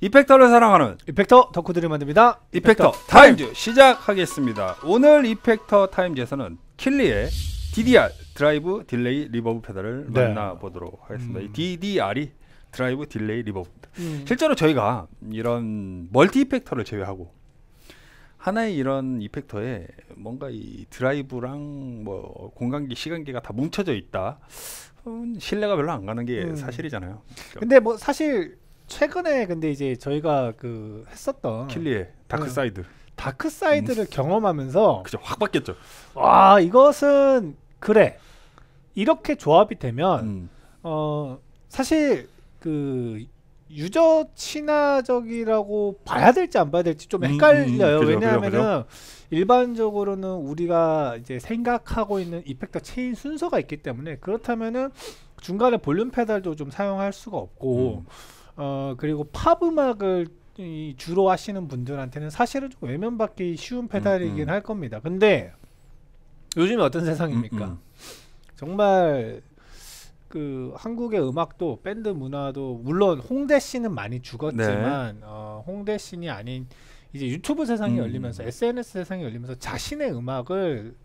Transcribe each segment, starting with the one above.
이펙터를 사랑하는 이펙터 덕후들이 만듭니다. 이펙터 타임즈 시작하겠습니다. 오늘 이펙터 타임즈에서는 킬리의 DDR 드라이브 딜레이 리버브 페달을 만나보도록 하겠습니다. 이 DDR이 드라이브 딜레이 리버브입니다. 실제로 저희가 이런 멀티 이펙터를 제외하고 하나의 이런 이펙터에 뭔가 이 드라이브랑 뭐 공간기, 시간기가 다 뭉쳐져 있다. 신뢰가 별로 안 가는 게 사실이잖아요. 근데 뭐 사실 최근에 근데 이제 저희가 그 했었던 킬리의 다크사이드 다크사이드를 경험하면서 그죠, 확 바뀌었죠. 와, 이것은 그래, 이렇게 조합이 되면 사실 그 유저 친화적이라고 봐야 될지 안 봐야 될지 좀 헷갈려요. 그죠, 왜냐하면은 일반적으로는 우리가 이제 생각하고 있는 이펙터 체인 순서가 있기 때문에, 그렇다면은 중간에 볼륨 페달도 좀 사용할 수가 없고 그리고 팝 음악을 주로 하시는 분들한테는 사실은 좀 외면받기 쉬운 페달이긴 할 겁니다. 근데 요즘에 어떤 세상입니까? 정말 그 한국의 음악도 밴드 문화도 물론 홍대 씬은 많이 죽었지만 홍대 씬이 아닌 이제 유튜브 세상이 열리면서 SNS 세상이 열리면서 자신의 음악을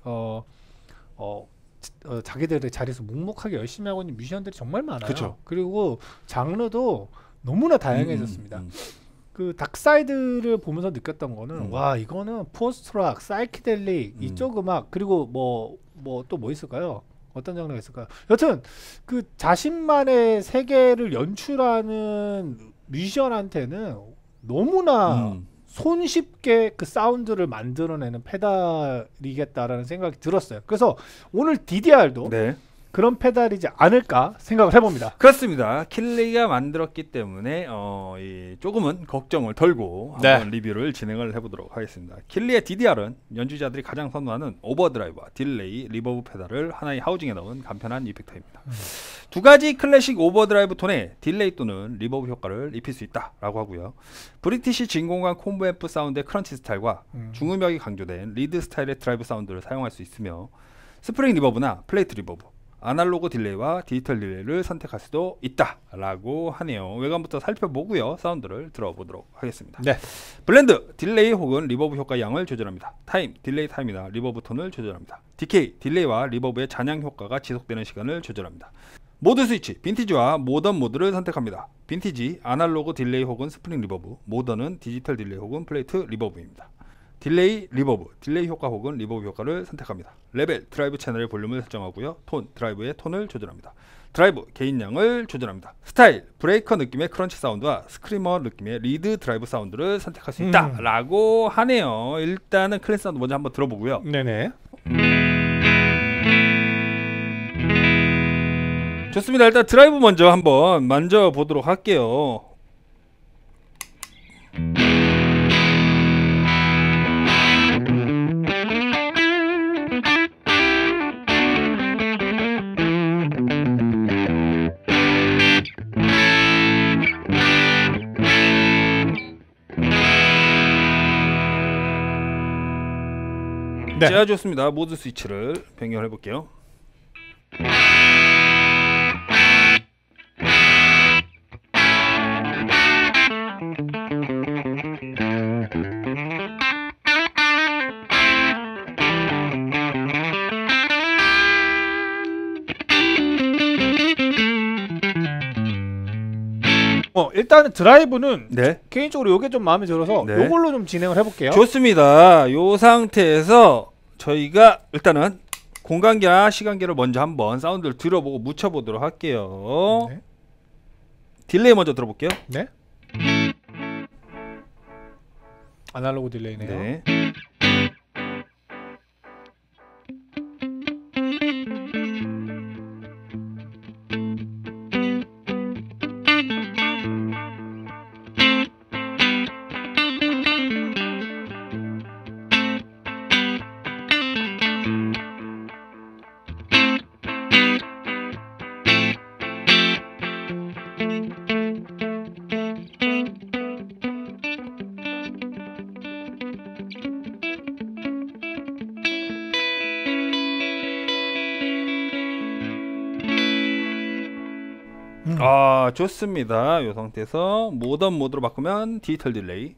자기들의 자리에서 묵묵하게 열심히 하고 있는 뮤지션들이 정말 많아요. 그쵸. 그리고 장르도 너무나 다양해졌습니다. 그 닥사이드를 보면서 느꼈던 거는 와, 이거는 포스트락, 사이키델릭 이쪽 음악, 그리고 뭐 또 뭐 있을까요? 어떤 장르가 있을까요? 여튼 그 자신만의 세계를 연출하는 뮤지션한테는 너무나 손쉽게 그 사운드를 만들어내는 페달이겠다라는 생각이 들었어요. 그래서 오늘 DDR도 그런 페달이지 않을까 생각을 해봅니다. 그렇습니다. 킬리가 만들었기 때문에 조금은 걱정을 덜고 한번 리뷰를 진행을 해보도록 하겠습니다. 킬리의 DDR은 연주자들이 가장 선호하는 오버드라이브와 딜레이, 리버브 페달을 하나의 하우징에 넣은 간편한 이펙터입니다. 두 가지 클래식 오버드라이브 톤에 딜레이 또는 리버브 효과를 입힐 수 있다라고 하고요. 브리티시 진공관 콤보 앰프 사운드의 크런치 스타일과 중음역이 강조된 리드 스타일의 드라이브 사운드를 사용할 수 있으며 스프링 리버브나 플레이트 리버브, 아날로그 딜레이와 디지털 딜레이를 선택할 수도 있다라고 하네요. 외관부터 살펴보고요. 사운드를 들어보도록 하겠습니다. 블렌드, 딜레이 혹은 리버브 효과 양을 조절합니다. 타임, 딜레이 타임이나 리버브 톤을 조절합니다. 디케이, 딜레이와 리버브의 잔향 효과가 지속되는 시간을 조절합니다. 모드 스위치, 빈티지와 모던 모드를 선택합니다. 빈티지, 아날로그 딜레이 혹은 스프링 리버브, 모던은 디지털 딜레이 혹은 플레이트 리버브입니다. 딜레이, 리버브, 딜레이 효과 혹은 리버브 효과를 선택합니다. 레벨, 드라이브 채널의 볼륨을 설정하고요. 톤, 드라이브의 톤을 조절합니다. 드라이브, 게인량을 조절합니다. 스타일, 브레이커 느낌의 크런치 사운드와 스크리머 느낌의 리드 드라이브 사운드를 선택할 수 있다 라고 하네요. 일단은 클래스 사운드 먼저 한번 들어보고요. 네네. 좋습니다. 일단 드라이브 먼저 한번 만져보도록 할게요. 자, 좋습니다. 모드 스위치를 변경을 해볼게요. 일단은 드라이브는 개인적으로 요게 좀 마음에 들어서 요걸로 좀 진행을 해볼게요. 좋습니다. 요 상태에서 저희가 일단은 공간기와 시간기를 먼저 한번 사운드를 들어보고 묻혀보도록 할게요. 딜레이 먼저 들어볼게요. 아날로그 딜레이네요. 아, 좋습니다. 이 상태에서 모던 모드로 바꾸면 디지털 딜레이.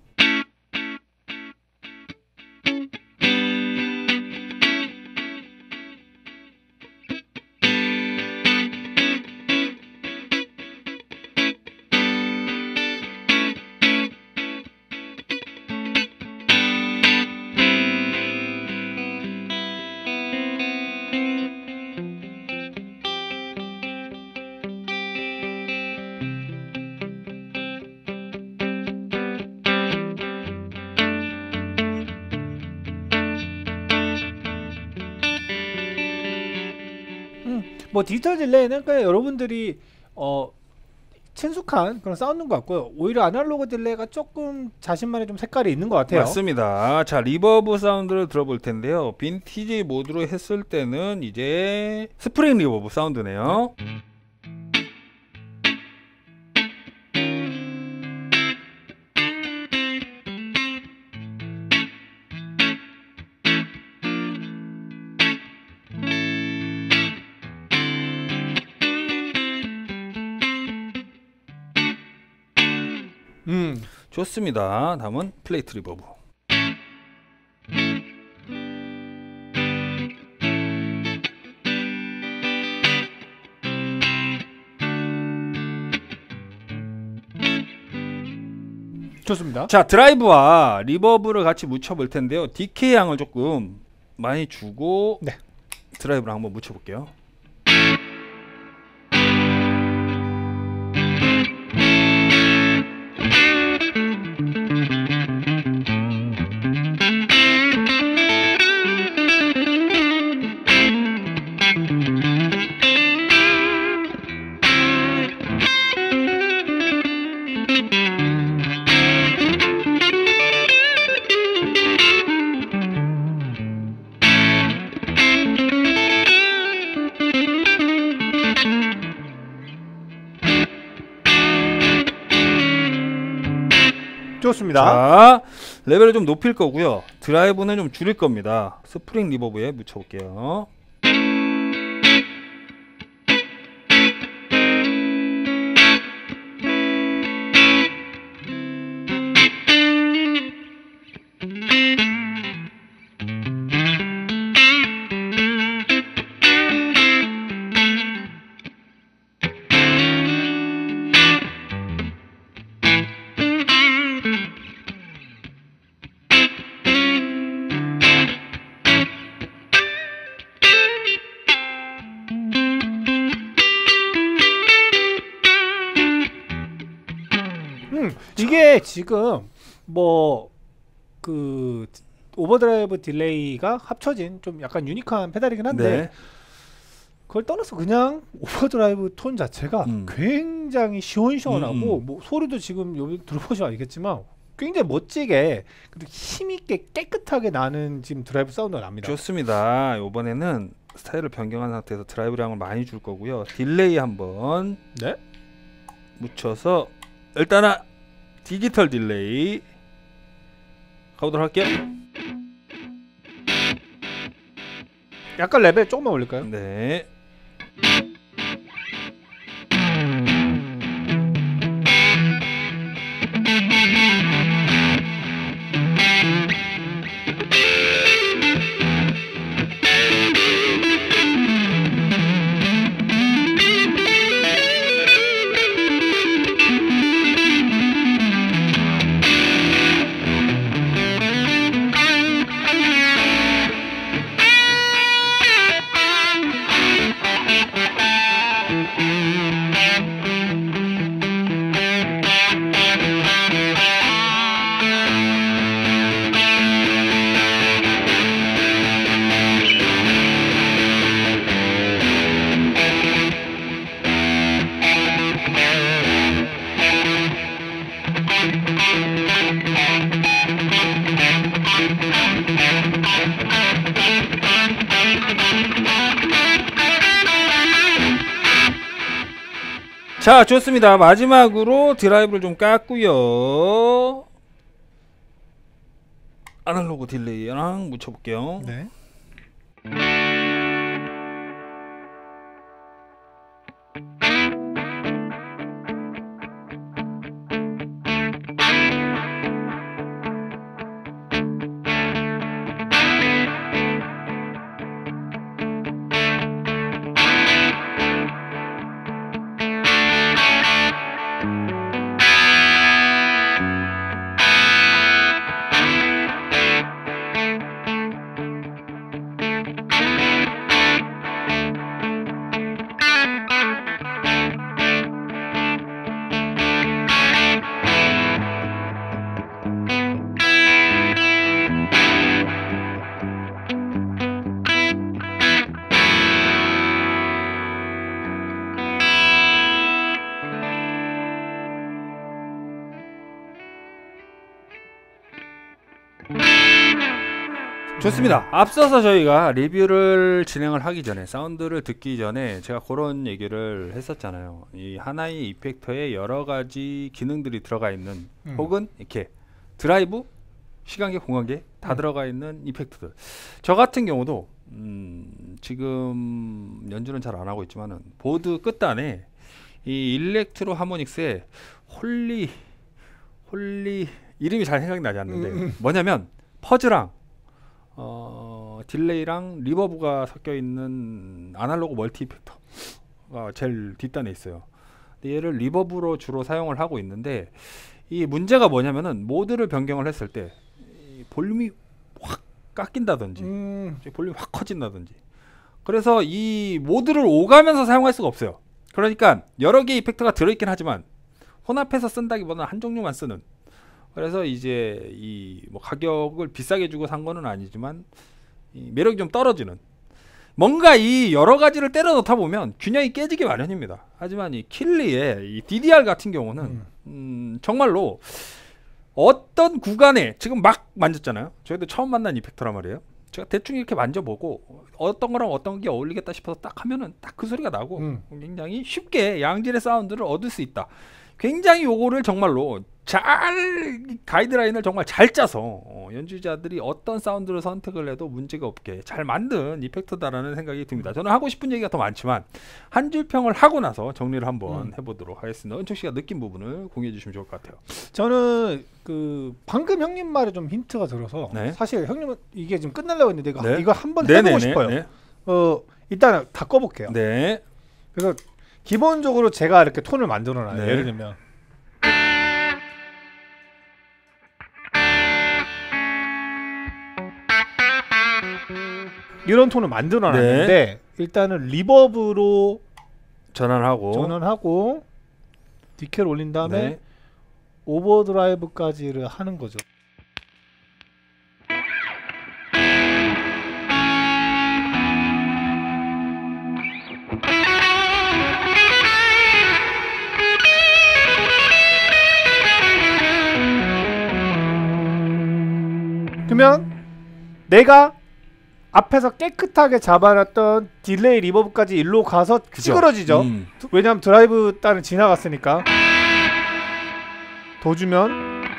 뭐 디지털 딜레이는 그냥 여러분들이 친숙한 그런 사운드인 것 같고요. 오히려 아날로그 딜레이가 조금 자신만의 좀 색깔이 있는 것 같아요. 맞습니다. 자, 리버브 사운드를 들어볼 텐데요. 빈티지 모드로 했을 때는 이제 스프링 리버브 사운드네요. 좋습니다. 다음은 플레이트 리버브. 좋습니다. 자, 드라이브와 리버브를 같이 묻혀 볼 텐데요. 디케이 양을 조금 많이 주고 네. 드라이브를 한번 묻혀 볼게요. 좋습니다. 자, 레벨을 좀 높일 거고요. 드라이브는 좀 줄일 겁니다. 스프링 리버브에 묻혀볼게요. 이게 지금 뭐 그 오버드라이브 딜레이가 합쳐진 좀 약간 유니크한 페달이긴 한데 네. 그걸 떠나서 그냥 오버드라이브 톤 자체가 굉장히 시원시원하고 뭐 소리도 지금 여기 들어보시면 알겠지만 굉장히 멋지게 그리고 힘있게 깨끗하게 나는 지금 드라이브 사운드가 납니다. 좋습니다. 이번에는 스타일을 변경한 상태에서 드라이브량을 많이 줄 거고요. 딜레이 한번 네. 묻혀서 일단은 디지털 딜레이 가보도록 할게요. 약간 레벨 조금만 올릴까요? 네. 자, 좋습니다. 마지막으로 드라이브를 좀 깎고요. 아날로그 딜레이랑 묻혀볼게요. 네. 좋습니다. 앞서서 저희가 리뷰를 진행을 하기 전에 사운드를 듣기 전에 제가 그런 얘기를 했었잖아요. 이 하나의 이펙터에 여러 가지 기능들이 들어가 있는 혹은 이렇게 드라이브, 시간계, 공간계 다 들어가 있는 이펙트들. 저 같은 경우도 지금 연주는 잘 안 하고 있지만은 보드 끝단에 이 일렉트로 하모닉스의 홀리 이름이 잘 생각이 나지 않는데 뭐냐면 퍼즈랑 딜레이랑 리버브가 섞여 있는 아날로그 멀티 이펙터가 제일 뒷단에 있어요. 얘를 리버브로 주로 사용을 하고 있는데 이 문제가 뭐냐면은 모드를 변경을 했을 때 볼륨이 확 깎인다든지 볼륨이 확 커진다든지 그래서 이 모드를 오가면서 사용할 수가 없어요. 그러니까 여러 개의 이펙터가 들어있긴 하지만 혼합해서 쓴다기보다는 한 종류만 쓰는. 그래서 이제 이 뭐 가격을 비싸게 주고 산 거는 아니지만 이 매력이 좀 떨어지는, 뭔가 이 여러 가지를 때려 넣다 보면 균형이 깨지기 마련입니다. 하지만 이 킬리의 이 DDR 같은 경우는 정말로 어떤 구간에 지금 막 만졌잖아요. 저희도 처음 만난 이펙터란 말이에요. 제가 대충 이렇게 만져보고 어떤 거랑 어떤 게 어울리겠다 싶어서 딱 하면은 딱 그 소리가 나고 굉장히 쉽게 양질의 사운드를 얻을 수 있다. 굉장히 요거를 정말로 잘 가이드라인을 정말 잘 짜서 연주자들이 어떤 사운드를 선택을 해도 문제가 없게 잘 만든 이펙트다라는 생각이 듭니다. 저는 하고 싶은 얘기가 더 많지만 한 줄 평을 하고 나서 정리를 한번 해보도록 하겠습니다. 은총 씨가 느낀 부분을 공유해 주시면 좋을 것 같아요. 저는 그 방금 형님 말에 좀 힌트가 들어서 네. 사실 형님은 이게 지금 끝나려고 했는데 네. 이거 한번 해보고 싶어요. 네. 일단 다 꺼볼게요. 네. 그래서 기본적으로 제가 이렇게 톤을 만들어놔요. 네. 예를 들면 이런 톤을 만들어놨는데 네. 일단은 리버브로 전환하고 디케를 올린 다음에 네. 오버드라이브까지를 하는 거죠. 그러면 내가 앞에서 깨끗하게 잡아놨던 딜레이 리버브까지 일로 가서 찌그러지죠. 왜냐면 드라이브 단은 지나갔으니까. 더 주면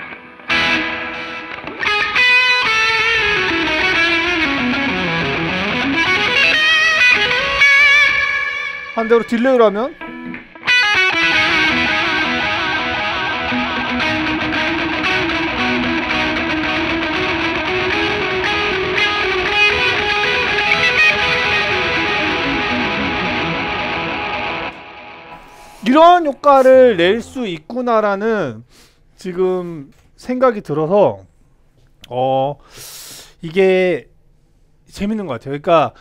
반대로 딜레이로 하면 이런 효과를 낼 수 있구나라는 지금 생각이 들어서 이게 재밌는 것 같아요. 그러니까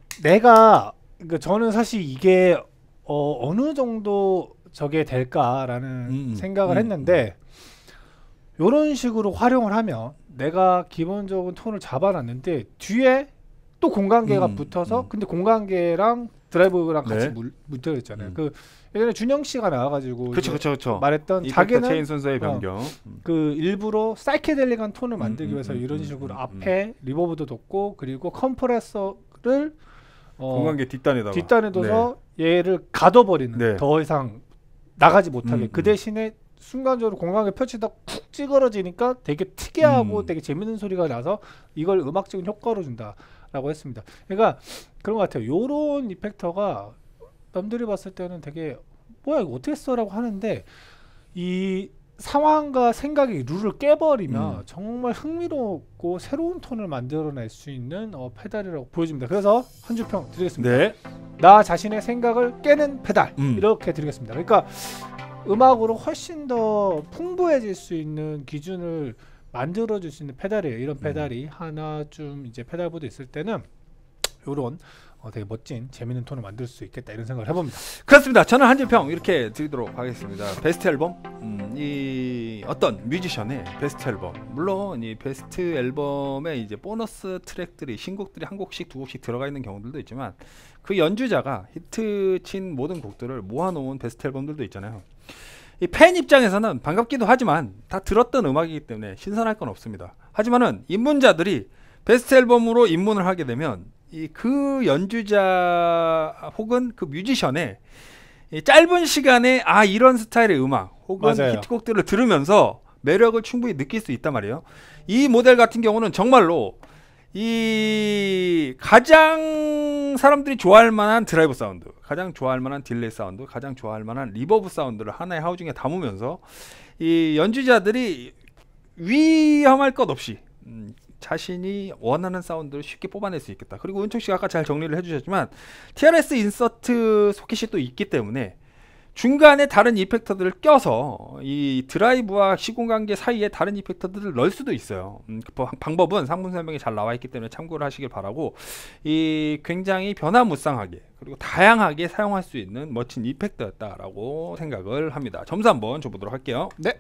저는 사실 이게 어느 정도 저게 될까라는 생각을 했는데 이런 식으로 활용을 하면 내가 기본적인 톤을 잡아놨는데 뒤에 또 공간계가 붙어서 근데 공간계랑 드라이브랑 같이 붙어 있잖아요. 그 예전에 준영 씨가 나와가지고 그쵸. 말했던 자기는 체인 순서의 변경. 그 일부러 사이케델릭한 톤을 만들기 위해서 이런 식으로 앞에 리버브도 뒀고 그리고 컴프레서를 공간계 뒷단에 둬서 얘를 가둬버리는, 네. 더 이상 나가지 못하게. 그 대신에 순간적으로 공간계 펼치다 쿡 찌그러지니까 되게 특이하고 되게 재밌는 소리가 나서 이걸 음악적인 효과로 준다라고 했습니다. 그러니까 그런 것 같아요. 요런 이펙터가 남들이 봤을 때는 되게 뭐야 이거 어떻게 써라고 하는데 이 상황과 생각이 룰을 깨버리면 정말 흥미롭고 새로운 톤을 만들어낼 수 있는 페달이라고 보여집니다. 그래서 한 줄 평 드리겠습니다. 네. 나 자신의 생각을 깨는 페달 이렇게 드리겠습니다. 그러니까 음악으로 훨씬 더 풍부해질 수 있는 기준을 만들어줄 수 있는 페달이에요. 이런 페달이 하나쯤 이제 페달보드 있을 때는 요런 되게 멋진 재밌는 톤을 만들 수 있겠다 이런 생각을 해봅니다. 그렇습니다. 저는 한 줄 평 이렇게 드리도록 하겠습니다. 베스트 앨범, 이 어떤 뮤지션의 베스트 앨범, 물론 이 베스트 앨범에 이제 보너스 트랙들이 신곡들이 한 곡씩 두 곡씩 들어가 있는 경우들도 있지만 그 연주자가 히트 친 모든 곡들을 모아놓은 베스트 앨범들도 있잖아요. 이 팬 입장에서는 반갑기도 하지만 다 들었던 음악이기 때문에 신선할 건 없습니다. 하지만은 입문자들이 베스트 앨범으로 입문을 하게 되면 그 연주자 혹은 그 뮤지션의 이 짧은 시간에 이런 스타일의 음악 혹은 맞아요. 히트곡들을 들으면서 매력을 충분히 느낄 수 있단 말이에요. 이 모델 같은 경우는 정말로 이 가장 사람들이 좋아할 만한 드라이브 사운드, 가장 좋아할 만한 딜레이 사운드, 가장 좋아할 만한 리버브 사운드를 하나의 하우징에 담으면서 이 연주자들이 위험할 것 없이 자신이 원하는 사운드를 쉽게 뽑아낼 수 있겠다. 그리고 은총 씨가 아까 잘 정리를 해주셨지만 TRS 인서트 소켓이 또 있기 때문에 중간에 다른 이펙터들을 껴서 이 드라이브와 시공간계 사이에 다른 이펙터들을 넣을 수도 있어요. 그 방법은 상품 설명에 잘 나와 있기 때문에 참고를 하시길 바라고, 이 굉장히 변화무쌍하게 그리고 다양하게 사용할 수 있는 멋진 이펙터였다라고 생각을 합니다. 점수 한번 줘보도록 할게요. 네.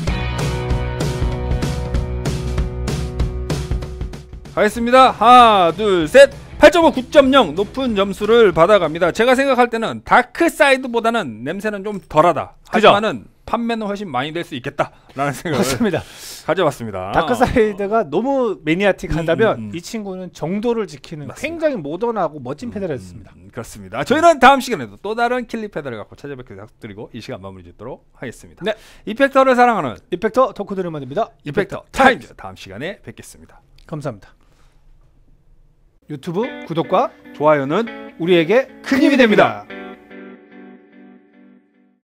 가겠습니다. 하나, 둘, 셋. 8.5, 9.0 높은 점수를 받아갑니다. 제가 생각할 때는 다크사이드보다는 냄새는 좀 덜하다. 하지만은 판매는 훨씬 많이 될 수 있겠다라는 생각을 맞습니다. 가져봤습니다. 다크사이드가 너무 매니아틱하다면 이 친구는 정도를 지키는 맞습니다. 굉장히 모던하고 멋진 페달이었습니다. 그렇습니다. 저희는 다음 시간에도 또 다른 킬리 페달을 갖고 찾아뵙기로 약속드리고 이 시간 마무리 짓도록 하겠습니다. 네. 이펙터를 사랑하는 이펙터 덕후드림만입니다. 이펙터 타임즈. 다음 시간에 뵙겠습니다. 감사합니다. 유튜브 구독과 좋아요는 우리에게 큰 힘이 됩니다.